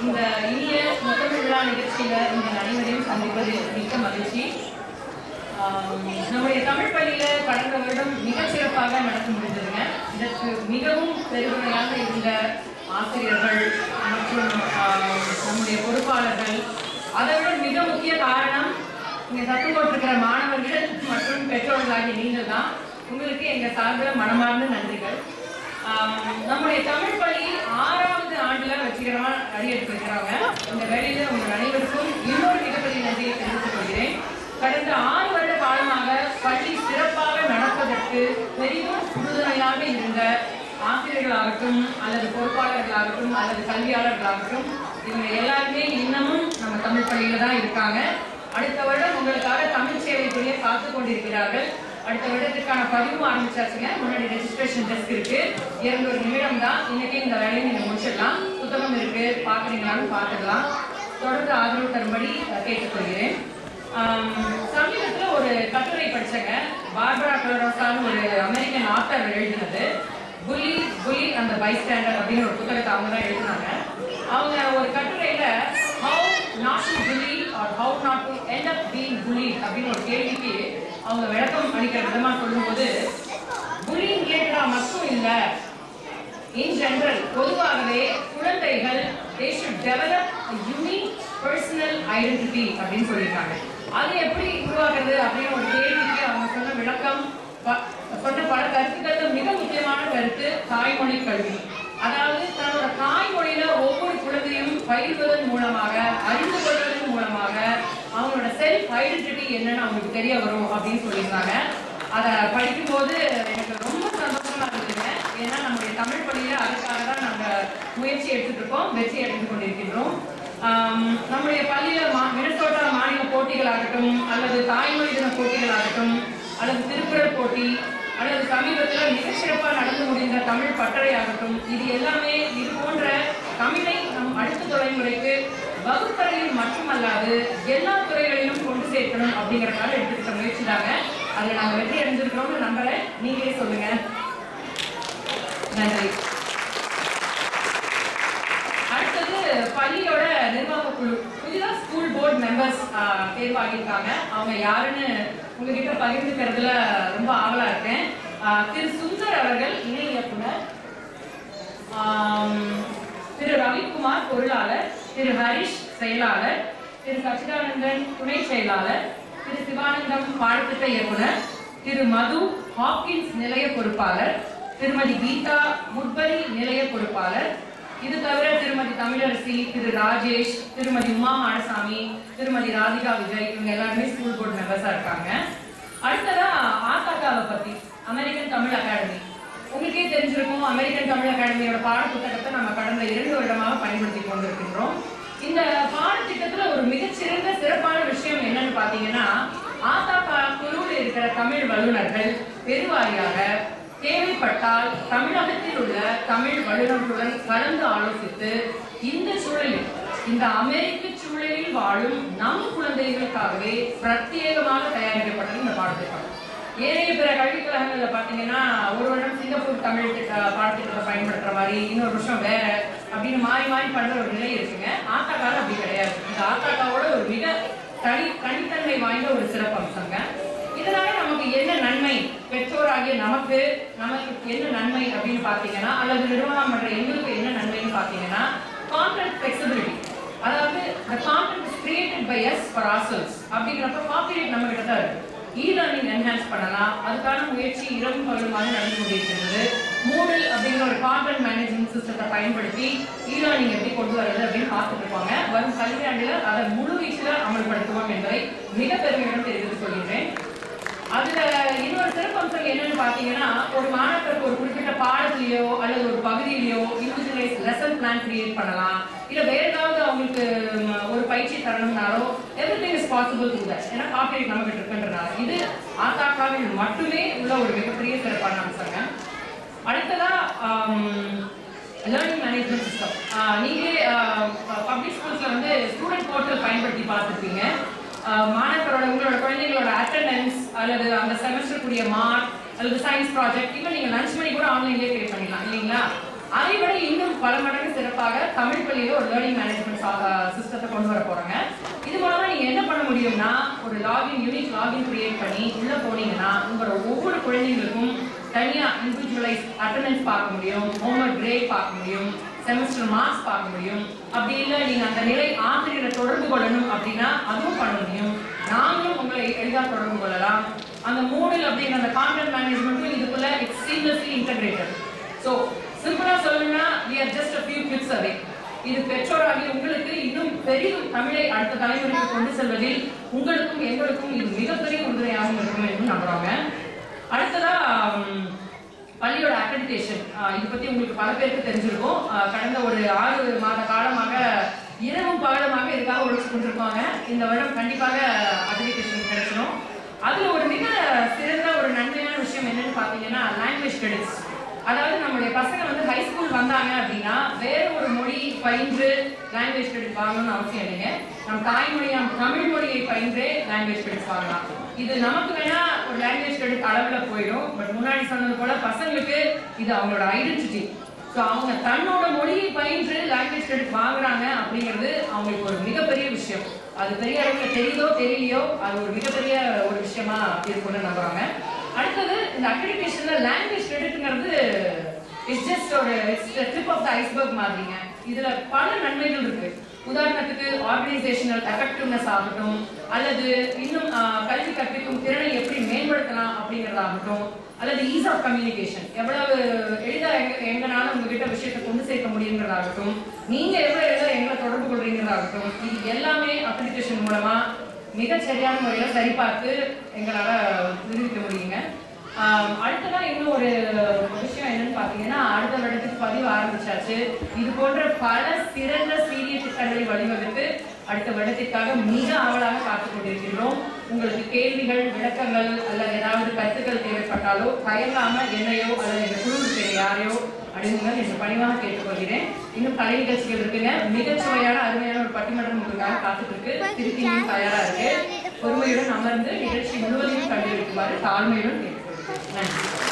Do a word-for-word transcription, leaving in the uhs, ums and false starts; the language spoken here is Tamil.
இந்த இனிய முத்தமிழ் விழா நிகழ்ச்சியில உங்கள் அனைவரையும் சந்திப்பது மிக்க மகிழ்ச்சி. நம்முடைய தமிழ் பள்ளியில கடந்த வருடம் மிக சிறப்பாக நடத்த முடிந்ததுங்க. இதற்கு மிகவும் பெருமையாக இருந்த ஆசிரியர்கள் மற்றும் நம்முடைய பொறுப்பாளர்கள், அதை விட மிக முக்கிய காரணம் இங்கே சத்தம் போட்டிருக்கிற மாணவர்கள் மற்றும் பெற்றோர்களாகிய நீங்கள் தான். உங்களுக்கு எங்கள் சார்பில் மனமார்ந்த நன்றிகள். நம்முடைய தமிழ் பள்ளி ஆறாவது ஆண்டுல வெற்றிகரமா அடியெடுத்து வைக்கிறாங்க. இந்த வேலையில உங்கள் அனைவருக்கும் இன்னொரு மிகப்பெரிய நன்றியை தெரிவித்துக் கொள்கிறேன். கடந்த ஆறு வருட காலமாக பள்ளி சிறப்பாக நடப்பதற்கு பெரிதும் உறுதுணையாக இருந்த ஆசிரியர்களாகட்டும் அல்லது பொறுப்பாளர்களாகட்டும் அல்லது கல்வியாளர்களாகட்டும் இவங்க எல்லாருமே இன்னமும் நம்ம தமிழ் பள்ளியில தான் இருக்காங்க. அடுத்த வருடம் உங்களுக்காக தமிழ் சேவை புரிய காத்து கொண்டிருக்கிறார்கள். அடுத்த வருடத்திற்கான பதிவு ஆரம்பிச்சாச்சுங்க. முன்னாடி ரெஜிஸ்ட்ரேஷன் டெஸ்க் இருக்கு. இருநூறு நிமிடம் தான். இன்னைக்கு இந்த வேலையை நீங்க முடிச்சிடலாம். புத்தகம் இருக்கு, பாக்குறீங்களான்னு பார்த்துக்கலாம். தொடர்ந்து ஆதரவு தரும்படி கேட்டுக்கொள்கிறேன். சமீபத்தில் ஒரு கட்டுரை படிச்சங்க. பார்பரா கிளரோசான்னு ஒரு அமெரிக்கன் ஆத்தர் எழுதினது புலி புலி அந்த பைஸ்டாண்டர் அப்படின்னு ஒரு புத்தகத்தை அவங்க தான் எழுதினாங்க. அவங்க ஒரு கட்டுரையில how not to bully or how not to end up being bully அப்படின்னு ஒரு கேள்விக்கு அவங்க விளக்கம் அளிக்கிற விதமா சொல்லும்போது, புலிங் ரிலேட்டடா மட்டும் இல்ல, இன் ஜெனரல் பொதுவாகவே குழந்தைகள் they should develop a unique personal identity அப்படின்னு சொல்லியிருக்காங்க. அது எப்படி உருவாக்குறது அப்படின்னு ஒரு கேள்விக்கு அவங்க சொன்ன விளக்கம், சொன்ன பல கருத்துக்கள் மிக முக்கியமான கருத்து தாய்மொழி கல்வி. அதாவது தன்னோட தாய்மொழியில ஒவ்வொரு குழந்தையும் பயில்வதன் மூலமாக, அறிந்து கொள்வதன் மூலமாக அவங்களோட செல்ஃப் ஐடென்டிட்டி என்னன்னு அவங்களுக்கு தெரிய வரும் அப்படின்னு சொல்லியிருந்தாங்க. அதை படிக்கும் போது எனக்கு ரொம்ப சந்தோஷமா இருந்துச்சுங்க. ஏன்னா நம்முடைய தமிழ் பள்ளியில அதுக்காக தான் நாங்க முயற்சி எடுத்துட்டு இருக்கோம், வெற்றி அடைந்து கொண்டிருக்கின்றோம். நம்முடைய பள்ளியில மினசோட்டா மாநில போட்டிகளாகட்டும் அல்லது தாய்மொழி தின போட்டிகளாகட்டும் அல்லது திருக்குறள் போட்டி அல்லது சமீபத்தில் மிக சிறப்பாக நடந்து முடிந்த தமிழ் பட்டறை ஆகட்டும், இது எல்லாமே இது போன்ற தமிழை நம் அடுத்த தலைமுறைக்கு வகுப்பறையில் மட்டுமல்லாது எல்லா துறைகளிலும் கொண்டு சேர்க்கணும் அப்படிங்கறதுனால எடுத்துக்கிட்ட முயற்சி தாங்க. அதுல நாங்க வெற்றி அடைஞ்சிருக்கிறோம்னு நம்புறேன். நீங்களே சொல்லுங்க. நன்றி. அடுத்தது பள்ளியோட நிர்வாக குழு. புதிதாக ஸ்கூல் போர்டு மெம்பர்ஸ் தேர்வாகியிருக்காங்க. அவங்க யாருன்னு உங்ககிட்ட பகிர்ந்துக்கிறதுல ரொம்ப ஆவலா இருக்கேன். திரு சுந்தர் அவர்கள் இணை இயக்குனர், திரு ரவிக்குமார் பொருளாளர், திரு ஹரிஷ் செயலாளர், திரு சச்சிதானந்தன் துணை செயலாளர், திரு சிவானந்தம் பாடத்திட்ட இயக்குனர், திரு மது ஹாக்கின்ஸ் நிலைய பொறுப்பாளர், திருமதி கீதா முட்பரி நிலைய பொறுப்பாளர், இது தவிர திருமதி தமிழரசி, திரு ராஜேஷ், திருமதி உமா மாடசாமி, திருமதி ராதிகா விஜய், இவங்க எல்லாருமே ஸ்கூல் போர்டு மெம்பர்ஸா இருக்காங்க. அடுத்ததா ஆத்தாக்காவை பத்தி, அமெரிக்கன் தமிழ் அகாடமி. உங்களுக்கே தெரிஞ்சிருக்கும், அமெரிக்கன் தமிழ் அகாடமியோட பாட புத்தகத்தை நம்ம கடந்த இரண்டு வருடமாக பயன்படுத்தி கொண்டிருக்கின்றோம். இந்த பாடத்திட்டத்துல ஒரு மிகச்சிறந்த சிறப்பான விஷயம் என்னன்னு பாத்தீங்கன்னா, ஆத்தாக்கா குழுவில் இருக்கிற தமிழ் வல்லுநர்கள் பெருவாரியாக தேவைப்பட்டால் தமிழகத்தில் உள்ள தமிழ் வல்லுநர்களுடன் கலந்து ஆலோசித்து இந்த சூழலில், இந்த அமெரிக்க சூழலில் வாழும் நம் குழந்தைகளுக்காகவே பிரத்யேகமாக தயாரிக்கப்பட்டது இந்த பாடத்திட்டம். ஏனைய பிற கல்விக் கழகங்கள்ல பாத்தீங்கன்னா ஒரு வருடம் சிங்கப்பூர் தமிழ் பாடத்திட்டத்தை பயன்படுத்துற மாதிரி, இன்னொரு வருஷம் வேற அப்படின்னு மாறி மாறி பண்ற ஒரு நிலை இருக்குங்க. ஆத்தாக்கால அப்படி கிடையாது. இந்த ஆத்தாக்காவோட ஒரு மிக தனி தனித்தன்மை வாய்ந்த ஒரு சிறப்பு அம்சங்க. இதனால நமக்கு என்ன நன்மை, பெற்றோராகிய நமக்கு நமக்கு என்ன நன்மை அப்படின்னு பாத்தீங்கன்னா, அல்லது நிர்வாகம் பண்ற எங்களுக்கு என்ன நன்மைன்னு பாத்தீங்கன்னா, கான்டென்ட் ஃபிளெக்சிபிலிட்டி. அதாவது the content is created by us for ourselves அப்படிங்கிறப்ப காப்பிரைட் நம்ம கிட்ட தான் இருக்கு. இ-லேர்னிங் என்ஹான்ஸ் பண்ணலாம். அதுக்கான முயற்சி இரவும் பகலுமாக நடந்து கொண்டிருக்கிறது. மூடல் அப்படிங்கிற ஒரு கான்டென்ட் மேனேஜ்மெண்ட் சிஸ்டத்தை பயன்படுத்தி இ-லேர்னிங் எப்படி கொண்டு வருது அப்படின்னு பார்த்துட்டு இருப்பாங்க. வரும் கல்வியாண்டில் அதை முழு வீச்சில் அமல்படுத்துவோம் என்பதை மிக பெருமையுடன் தெரிவித்துக் கொள்கின்றேன். அதுல இன்னொரு சிறப்பு அம்சம் என்னன்னு பாத்தீங்கன்னா, ஒரு மாணவருக்கு ஒரு குறிப்பிட்ட பாடத்திலேயோ அல்லது ஒரு பகுதியிலேயோ இண்டிவிஜுவலைஸ் லெசன் பிளான் கிரியேட் பண்ணலாம். இல்ல வேற ஏதாவது அவங்களுக்கு ஒரு பயிற்சி தரணும்னாலோ everything is possible to that. ஏன்னா காப்பிரைட் நமக்கு இருக்குன்றனால இது ஆத்தாக்காவில் மட்டுமே உள்ள ஒரு மிகப்பெரிய சிறப்பான அம்சங்க. அடுத்ததா லேர்னிங் மேனேஜ்மெண்ட் சிஸ்டம். நீங்களே பப்ளிக் ஸ்கூல்ஸ்ல வந்து ஸ்டூடெண்ட் போர்ட்டல் பயன்படுத்தி பார்த்துருப்பீங்க. மாணவர்களோட உங்களோட குழந்தைங்களோட அட்டெண்டன்ஸ் அல்லது அந்த செமஸ்டர் கூடிய மார்க் அல்லது சயின்ஸ் ப்ராஜெக்ட், இப்போ நீங்க லஞ்ச் மணி கூட ஆன்லைன்லேயே பே பண்ணிடலாம் இல்லைங்களா? அதை விட இன்னும் பல மடங்கு சிறப்பாக தமிழ் பள்ளியில ஒரு லேர்னிங் மேனேஜ்மெண்ட் சிஸ்டத்தை கொண்டு வர போறாங்க. இது மூலமா நீங்க என்ன பண்ண முடியும்னா ஒரு லாகின் யூனிக் லாகின் கிரியேட் பண்ணி உள்ள போனீங்கன்னா உங்களோட ஒவ்வொரு குழந்தைங்களுக்கும் தனியா இண்டிவிஜுவலைஸ் அட்டெண்டன்ஸ் பார்க்க முடியும், ஹோம்வொர்க் கிரேட் பார்க்க முடியும், செமஸ்டர் மார்க்ஸ் பார்க்க முடியும். அப்படி இல்லை நீங்க அந்த நிலை ஆசிரியரை தொடர்பு கொள்ளணும் அப்படின்னா அதுவும் பண்ண முடியும். நாங்களும் உங்களை எளிதாக தொடர்பு கொள்ளலாம். அந்த மூடில் அப்படிங்கிற அந்த கான்டென்ட் மேனேஜ்மெண்ட்டும் இதுக்குள்ள எக்ஸ்ட்ரீம்லி இன்டகிரேட்டட். ஸோ சிம்பிளா சொல்லணும்னா we are just a few clicks away. இது பெற்றோராகி உங்களுக்கு இன்னும் பெரிதும் தமிழை அடுத்த தலைமுறைக்கு கொண்டு செல்வதில் உங்களுக்கும் எங்களுக்கும் இது மிகப்பெரிய உறுதுணையாக இருக்கும் என்று நம்புறாங்க. அடுத்ததா பள்ளியோட அக்ரெடிடேஷன், இதை பத்தி உங்களுக்கு பல பேருக்கு தெரிஞ்சிருக்கும். கடந்த ஒரு ஆறு மாத காலமாக இரவும் பகலமாக இதுக்காக உழைச்சு கொண்டிருப்பாங்க. இந்த வருடம் கண்டிப்பாக அக்ரெடிடேஷன் கிடைச்சிடும். அதுல ஒரு மிக சிறந்த ஒரு நன்மையான விஷயம் என்னன்னு பாத்தீங்கன்னா லாங்குவேஜ் கிரெடிட்ஸ். அதாவது நம்மளுடைய பசங்க வந்து ஹை ஸ்கூல் வந்தாங்க அப்படின்னா வேற ஒரு மொழி பயின்று லாங்குவேஜ் கிரெடிட் வாங்கணும்னு அவசியம் இல்லைங்க. நம்ம தாய்மொழியான தமிழ் மொழியை பயின்றே லாங்குவேஜ் கிரெடிட் வாங்கலாம். இது நமக்கு வேணா ஒரு லாங்குவேஜ் கிரெடிட் அளவுல போயிடும். பட் முன்னாடி சொன்னது போல பசங்களுக்கு இது அவங்களோட ஐடென்டிட்டி. ஸோ அவங்க தன்னோட மொழியை பயின்று லாங்குவேஜ் கிரெடிட் வாங்குறாங்க அப்படிங்கிறது அவங்களுக்கு ஒரு மிகப்பெரிய விஷயம். அது பெரிய அளவில் தெரியுதோ தெரியலையோ அது ஒரு மிகப்பெரிய ஒரு விஷயமா இருக்கும்னு நம்புறாங்க. அடுத்தது இந்த அக்ரெடிடேஷன்ல லாங்குவேஜ் கிரெடிட்ங்கிறது இட்ஸ் ஜஸ்ட் ஒரு it's tip of the iceberg மாதிரிங்க. இதுல பல நன்மைகள் இருக்கு. உதாரணத்துக்கு ஆர்கனைசேஷனல் எஃபெக்டிவ்னஸ் ஆகட்டும், அல்லது இன்னும் கல்வி கற்பிக்கும் திறனை எப்படி மேம்படுத்தலாம் அப்படிங்கிறதாகட்டும், அல்லது ஈஸ் ஆஃப் கம்யூனிகேஷன் எவ்வளவு எளிதாக எங்க எங்கனாலும் உங்ககிட்ட விஷயத்தை கொண்டு சேர்க்க முடியுங்கிறதாகட்டும், நீங்க எவ்வளவு எளிதாக எங்களை தொடர்பு கொள்றீங்கிறதாகட்டும், இது எல்லாமே அக்ரெடிடேஷன் மூலமா மிகச் சரியான முறையில் சரிபார்த்து எங்களால நிரூபிக்க முடியுங்க. அடுத்ததா இன்னும் ஒரு விஷயம் என்னன்னு பாத்தீங்கன்னா அடுத்த வருடத்துக்கு பதிவு ஆரம்பிச்சாச்சு. இது போன்ற பல சிறந்த சீரிய திட்டங்களை வழிவகுத்து அடுத்த வருடத்திற்காக மிக ஆவலாக காத்துக் கொண்டிருக்கின்றோம். உங்களுக்கு கேள்விகள், விளக்கங்கள் அல்லது ஏதாவது கருத்துக்கள் தேவைப்பட்டாலோ தயங்காம என்னையோ அல்லது எங்க குழுவுக்கு யாரையோ அணுகுங்கள் என்று பணிவாக கேட்டுக்கொள்கிறேன். இன்னும் கலை நிகழ்ச்சிகள் இருக்குங்க. மிகச்சுவையான அருமையான ஒரு பட்டிமன்றம் உங்களுக்காக காத்துட்டு இருக்கு. திருப்பியும் தயாரா இருக்கு. பொறுமையுடன் அமர்ந்து நிகழ்ச்சி முழுவதையும் கண்டுபிடிக்குமாறு தாழ்மையுடன் கேட்டுக்கொள்கிறேன். நன்றி.